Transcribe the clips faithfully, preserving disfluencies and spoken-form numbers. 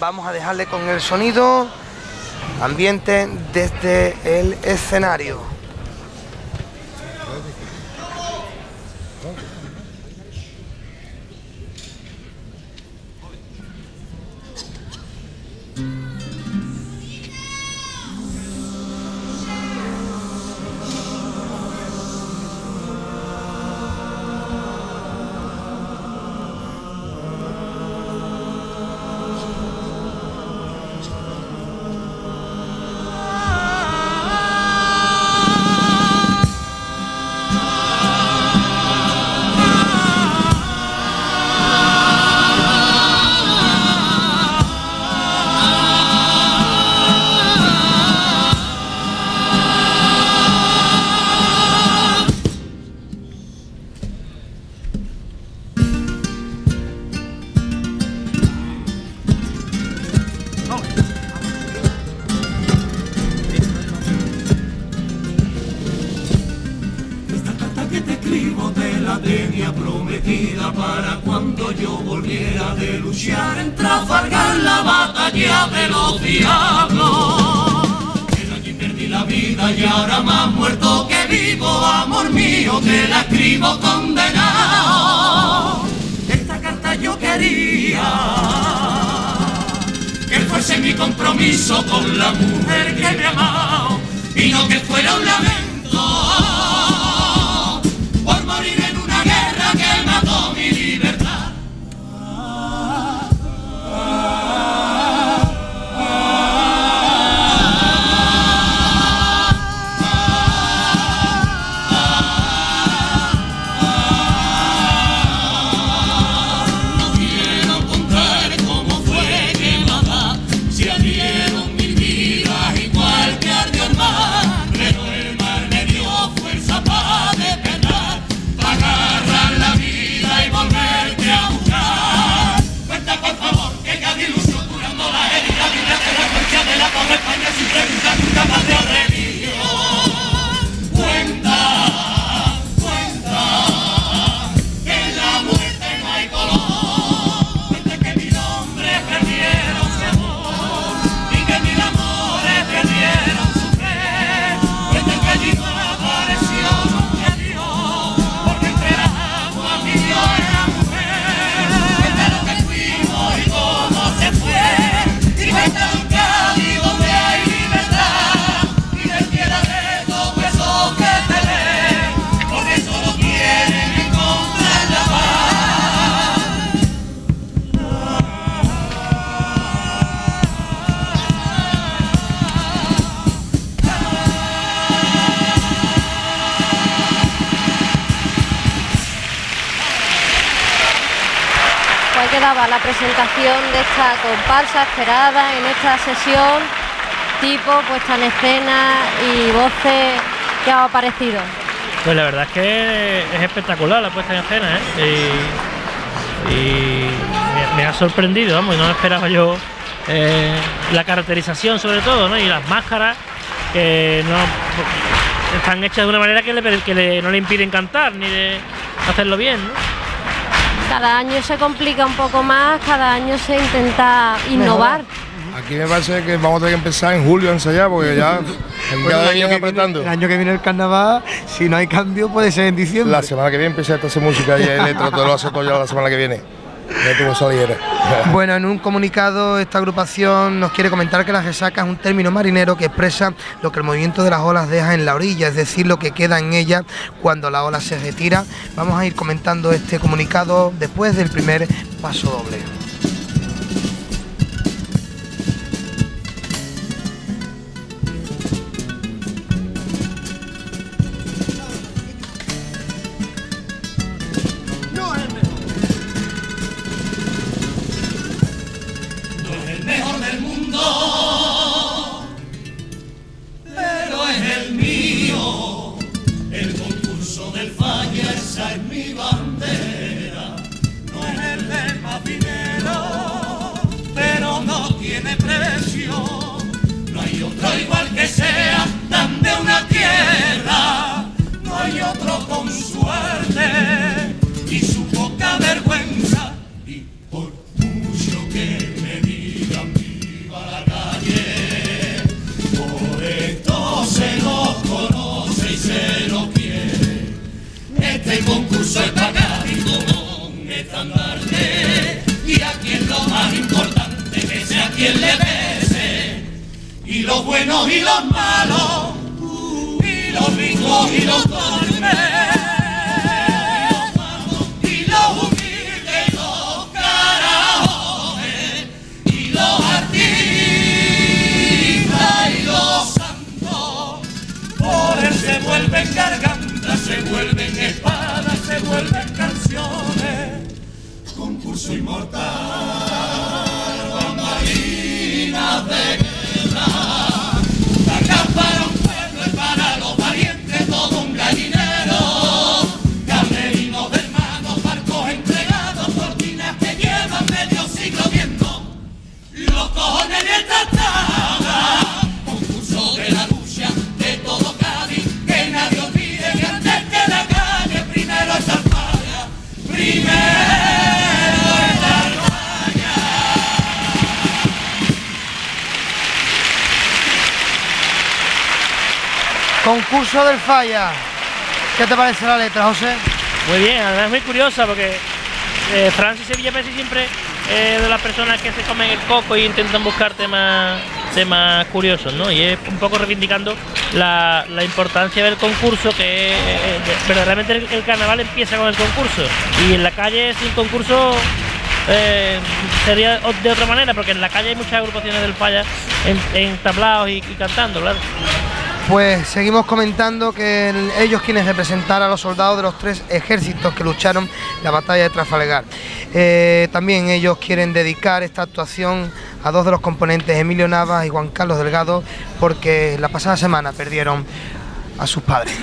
vamos a dejarle con el sonido ambiente desde el escenario. Prometida para cuando yo volviera de luchar en Trafalgar, la batalla de los diablos. Pero allí perdí la vida y ahora más muerto que vivo, amor mío, te la escribo condenado. Esta carta yo quería que fuese mi compromiso con la mujer que me ha amado y no que fuera un lamento por morir en una guerra que mató mi libertad. No quiero contar cómo fue que mamá se abrieron mil vidas igual que ardió el mar, pero el mar me dio fuerza para despertar, para agarrar la vida y volverte a buscar. Cuenta por favor que cada ilusión curando la herida, vive de la concha de la Torre España sin preguntar nunca más de religión. Cuenta, cuenta que en la muerte no hay color. Cuenta que mil hombres perdieron su amor y que mil amores perdieron su fe. Cuenta que allí no apareció nunca Dios, porque entre las aguas vivió la mujer. Cuenta lo que fuimos y cómo se fue, y cuenta un Cádiz donde hay libertad, y del piedad de todo eso que te ven, porque solo quieren encontrar la paz. Pues quedaba la presentación de esta comparsa esperada en esta sesión, tipo puesta en escena y voces. ¿Qué ha parecido? Pues la verdad es que es espectacular la puesta en escena, ¿eh? Y, y me, me ha sorprendido, vamos, no esperaba yo eh, la caracterización sobre todo, ¿no? Y las máscaras que no están hechas de una manera que, le, que le, no le impiden cantar ni de hacerlo bien, ¿no? Cada año se complica un poco más, cada año se intenta innovar. Aquí me parece que vamos a tener que empezar en julio a ensayar, porque ya cada año apretando. El año que viene el carnaval, si no hay cambio, puede ser en diciembre. La semana que viene empieza a hacer música y electro, todo lo hace todo ya la semana que viene. No tengo saliera. Bueno, en un comunicado esta agrupación nos quiere comentar que la resaca es un término marinero que expresa lo que el movimiento de las olas deja en la orilla, es decir, lo que queda en ella cuando la ola se retira. Vamos a ir comentando este comunicado después del primer paso doble. Pero es el mío, el concurso del Falla, esa es mi bandera. No es el del más dinero, pero no tiene precio. No hay otro igual que sea tan de una tierra. No hay otro con suerte y su poca vergüenza. Y por mucho que me digan quien le pese, y los buenos y los malos, y los ricos y los pobres, y los humildes y los carajones, y los artistas y los santos, por él se vuelven gargantas, se vuelven espadas, se vuelven canciones, concurso inmortal, bambalinas de guerra, acá para un pueblo y para los valientes todo un gallinero, camerinos de hermanos, barcos entregados, cortinas que llevan medio siglo viendo los cojones de esta tabla, concurso de la lucha de todo Cádiz, que nadie olvide que antes que la calle primero está el falla, primero. Concurso del Falla. ¿Qué te parece la letra, José? Muy bien, además es muy curiosa porque eh, Francis Sevilla Messi siempre es de las personas que se comen el coco y intentan buscar temas, temas curiosos, ¿no? Y es un poco reivindicando la, la importancia del concurso, que eh, verdaderamente el, el carnaval empieza con el concurso, y en la calle sin concurso eh, sería de otra manera, porque en la calle hay muchas agrupaciones del Falla en, en tablaos y, y cantando, claro. Pues seguimos comentando que el, ellos quienes representaron a los soldados de los tres ejércitos que lucharon la batalla de Trafalgar. Eh, también ellos quieren dedicar esta actuación a dos de los componentes, Emilio Navas y Juan Carlos Delgado, porque la pasada semana perdieron a sus padres.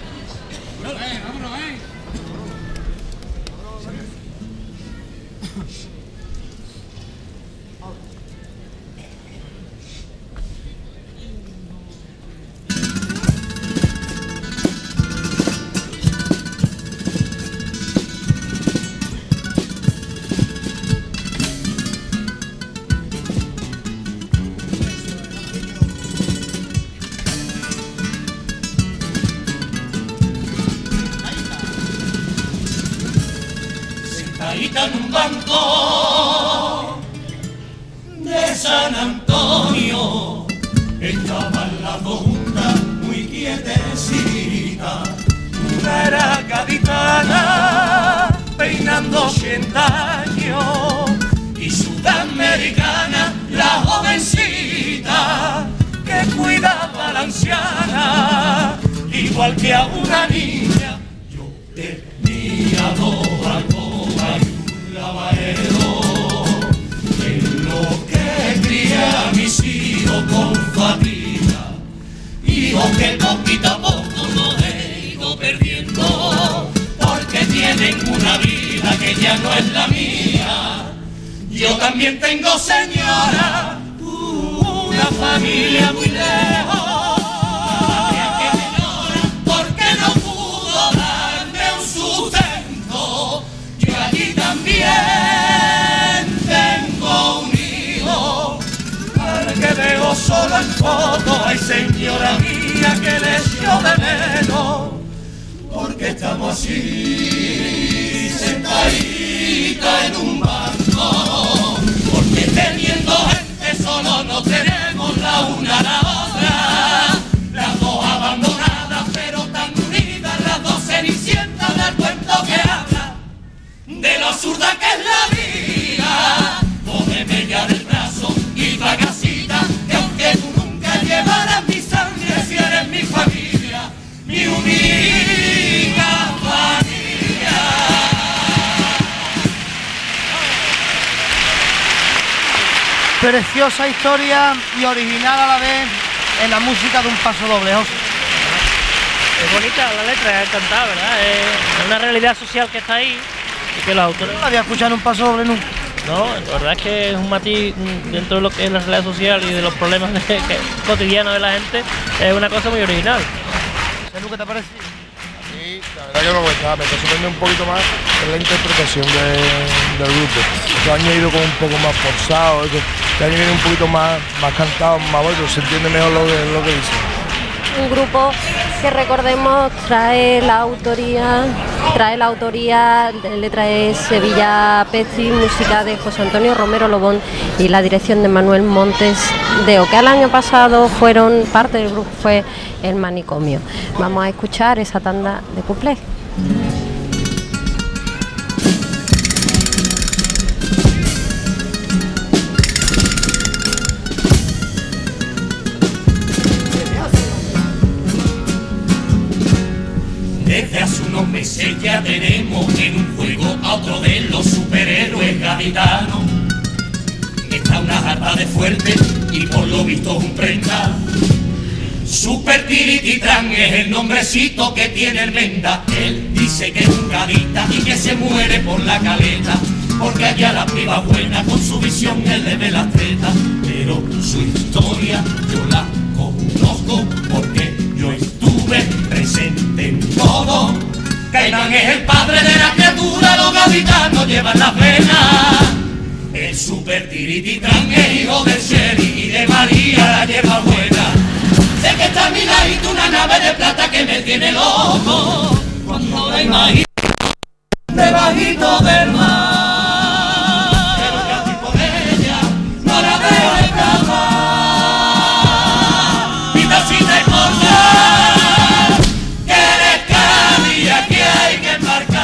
En un banco de San Antonio estaban las dos juntas muy quietecitas. Una era gaditana peinando ochenta años y sudamericana la jovencita que cuidaba a la anciana igual que a una niña. Yo tenía dos alcobas lavadero, en lo que cría a mis hijos con fatiga, hijos que poquito a poco los he ido perdiendo, porque tienen una vida que ya no es la mía. Yo también tengo, señora, una familia muy lejos, que me llora porque no pudo darme un sustento. Yo allí también tengo un hijo, al que veo solo en foto. Ay, señora mía, que le echo de menos, porque estamos así, sentadita en un banco, porque teniendo gente solo no tenemos la una a la otra, las dos abandonadas pero tan unidas, las dos cenicientas del cuento que habla de lo absurda que es la vida. Cógeme ya del brazo y pagacita, que aunque tú nunca llevaras mi sangre, si eres mi familia, mi única familia. Preciosa historia y original a la vez en la música de un paso doble, José. Es bonita la letra, es cantada, ¿verdad? Es una realidad social que está ahí y que los autores... No había escuchado un paso doble nunca. No, la verdad es que es un matiz dentro de lo que es la realidad social y de los problemas de, que, cotidianos de la gente, es una cosa muy original. ¿Qué te parece? Sí, la verdad que no me está, me está sorprendiendo un poquito más en la interpretación de, del grupo. Este año he ido como un poco más forzado, este año viene un poquito más, más cantado, más bueno, se entiende mejor lo que, lo que dice. un grupo que recordemos trae la autoría, trae la autoría, letra de Sevilla Pezzi, música de José Antonio Romero Lobón y la dirección de Manuel Montes de O, que el año pasado fueron, parte del grupo fue El Manicomio. Vamos a escuchar esa tanda de cuplés. Desde hace unos meses ya tenemos en un juego a otro de los superhéroes gaditanos. Está una jarta de fuerte y por lo visto es un prenda. Super Tirititran es el nombrecito que tiene el Menda. Él dice que es un gadita y que se muere por la caleta, porque allá la piba buena con su visión él le ve las tetas. Pero su historia yo la conozco porque yo estuve presente en todo. Caimán es el padre de la criatura, los gaditanos llevan las venas. El Super Tirititran es hijo del Sheriff y de María la lleva buena. Sé que está a mi ladito una nave de plata que me tiene loco cuando la imagino debajito del mar. Pero ya estoy por ella, no la dejo escapar. Mi tacita es corta, que eres Cádiz y aquí hay que embarcar.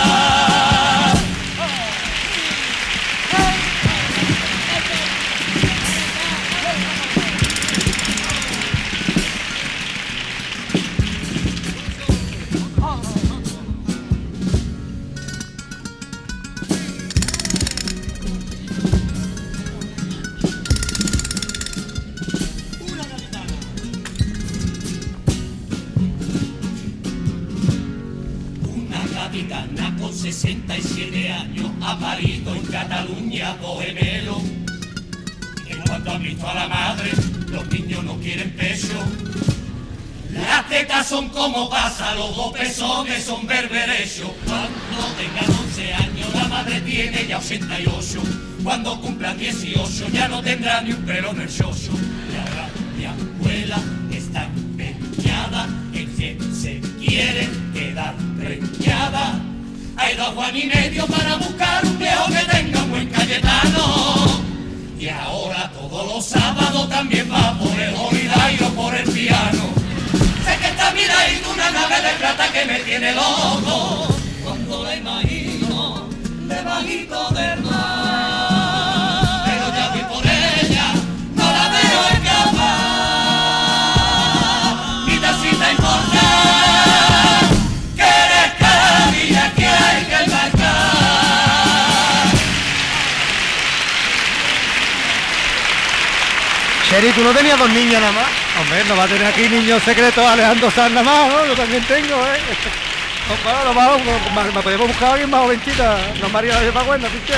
sesenta y siete años ha parido en Cataluña dos gemelos. En cuanto han visto a la madre, los niños no quieren pecho. Las tetas son como pasa, los dos pezones son berberechos. Cuando tengan once años la madre tiene ya ochenta y ocho. Cuando cumplan dieciocho ya no tendrá ni un pelo en el chocho. Y ahora mi abuela está empeñada en que se quiere quedar preñada. Hay dos Juan y medio para buscar un viejo que tenga un buen Cayetano. Y ahora todos los sábados también va por el holiday o por el piano. Sé que está miradito una nave de plata que me tiene loco cuando la imagino debajito del mar. Pero ya voy por ella, no la dejo escapar. Mi tacita importa, que eres Cádiz y aquí hay que embarcar. Sheri, ¿tú no tenías dos niños nada más? Hombre, no va a tener aquí niños secretos Alejandro Sanz nada más, ¿no? Yo también tengo, ¿eh? No, bueno, lo más, me, me podemos buscar a alguien más jovencita, no María la lleva buena, ¿viste?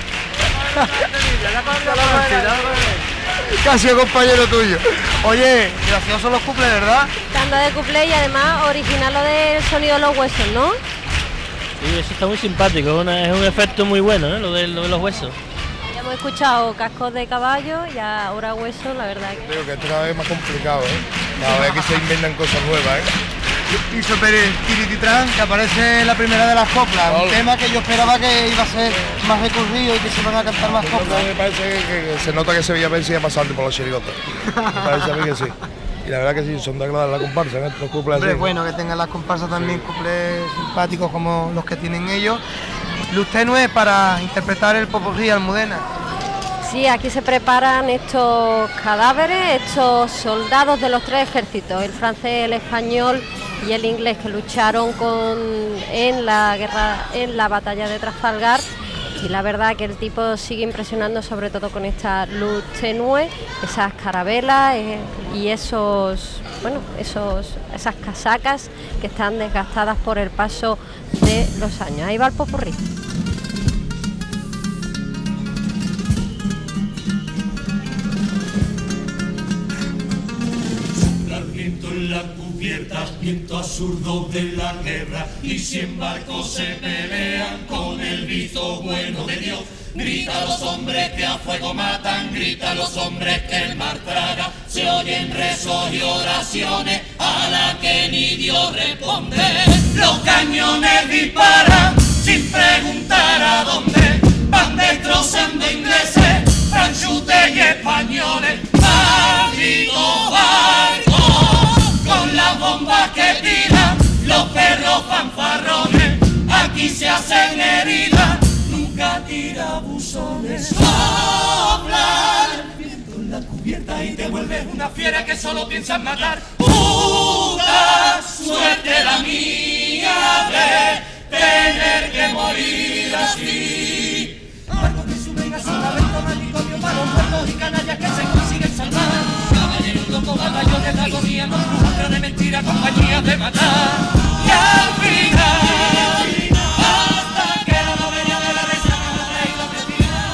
Casi un compañero tuyo. Oye, graciosos los cuples, ¿verdad? Tanda de cuplé y además original lo del sonido de los huesos, ¿no? Sí, eso está muy simpático, es, una, es un efecto muy bueno, ¿eh? Lo de, lo de los huesos. Ya hemos escuchado cascos de caballo y ahora huesos, la verdad que... Creo que esto cada vez es más complicado, ¿eh? Cada vez que se inventan cosas nuevas, ¿eh? Y Super Tirititran, que aparece en la primera de las coplas, un Hola. tema que yo esperaba que iba a ser más recurrido y que se iban a cantar más Pues coplas. me parece que, que se nota que Sevilla Pezzi ya pasando por los chirigotas. Me parece a mí que sí. Y la verdad que sí, son de agradar la comparsa, ¿eh? Los cuples Hombre, así. es bueno que tengan las comparsas también cuplés simpáticos como los que tienen ellos. Luz tenue para interpretar el popurrí Almudena. Sí, aquí se preparan estos cadáveres, estos soldados de los tres ejércitos, el francés, el español y el inglés, que lucharon con, en la guerra, en la batalla de Trafalgar. Y la verdad que el tipo sigue impresionando, sobre todo con esta luz tenue, esas carabelas eh, y esos, bueno, esos, esas casacas que están desgastadas por el paso de los años. Ahí va el popurrí. Sopla el viento en la cubierta, viento absurdo de la guerra, y cien barcos se pelean con el visto bueno de Dios. Grita a los hombres que a fuego matan, grita a los hombres que el mar traga. se oyen rezos y oraciones a la que ni Dios responde. Los cañones disparan sin preguntar a dónde, van destrozando ingleses, franchutes y españoles. Maldito barco, con las bombas que tiran los perros fanfarrones, aquí se hacen heridas, nunca tira buzones. Sopla el viento en la cubierta y te vuelves una fiera que solo piensa en matar. Puta suerte la mía de tener que morir así. Barcos que suben a salvamento, manicomio para los muertos y canallas que se consiguen salvar. Caballeros locos, batallones de agonía, no hambre de mentira, compañías de matar. Y al final, hasta que la novena de la resaca me ha traído que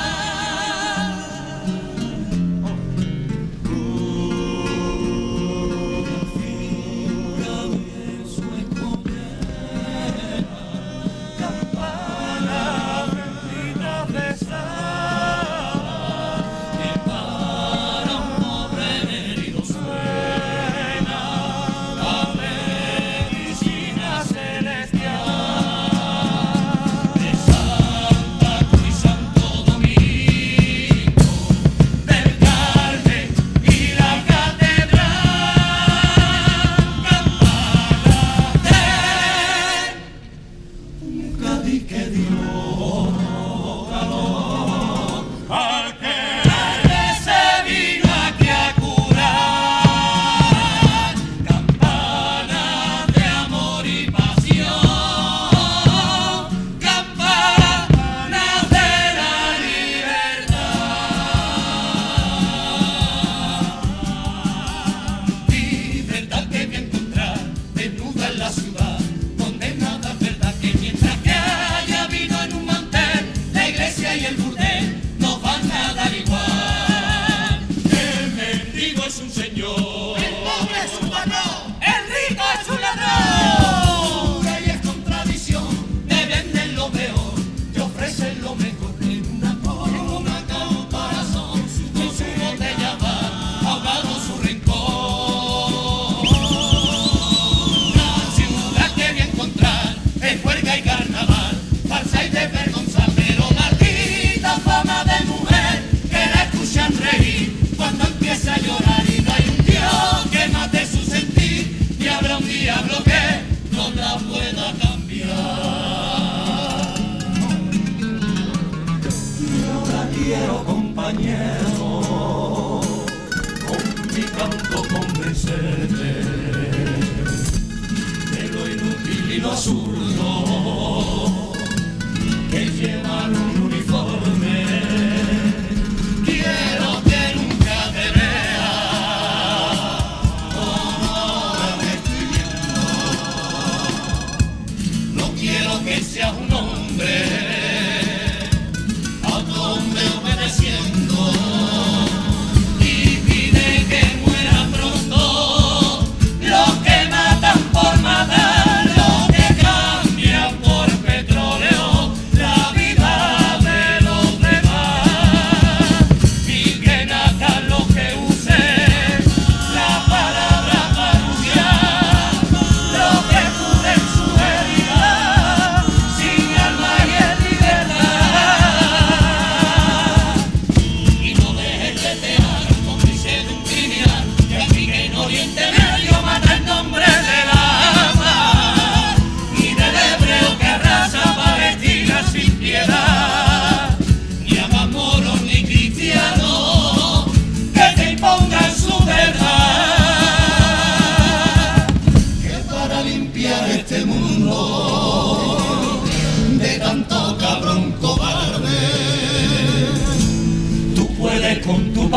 con tu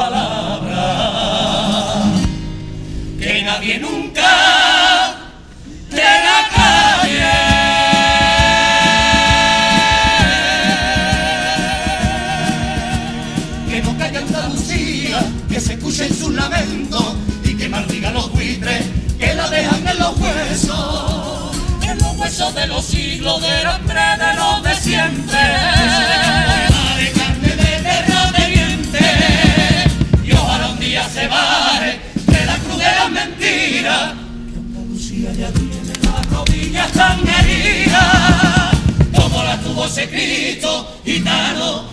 palabra, que nadie nunca te la calle. Que no caiga Andalucía, que se escuchen sus lamentos y que maldigan los buitres que la dejan en los huesos, en los huesos de los siglos, del hambre de los de siempre. Se baje ese Cristo gitano,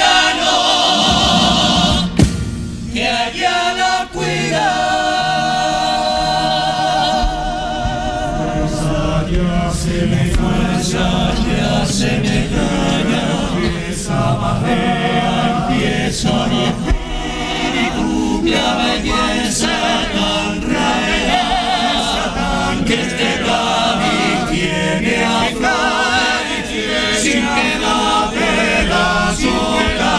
gitano, que allá la cuida. Ya se me calla, ya se me calla, esa bajea empieza a espíritu, la belleza tan rara, que este Gaby tiene a hablar, sin que la pega sola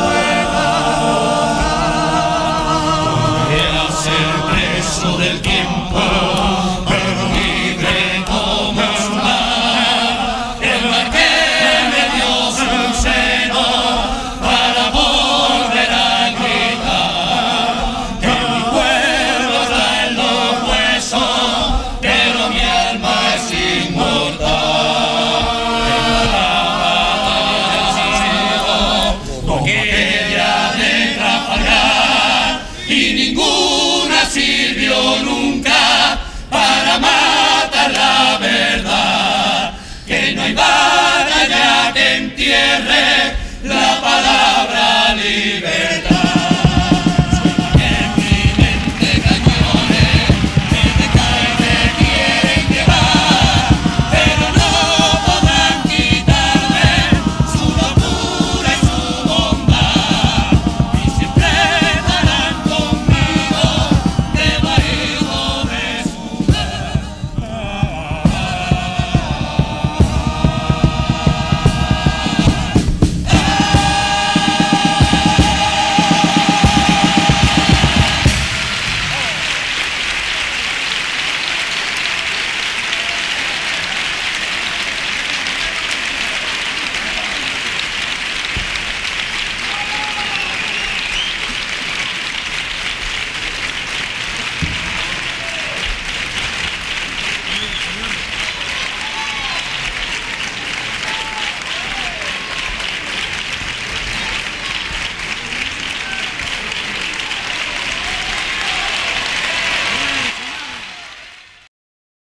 pueda, quiera ser preso del tiempo, pero libre como su mar, el mar que me dio su seno para volver a gritar, que mi cuerpo está en los huesos, pero mi alma es inmortal. Porque ella de Trafalgar y ninguna sirvió nunca para matar la verdad, que no hay batalla que entierre la palabra libertad.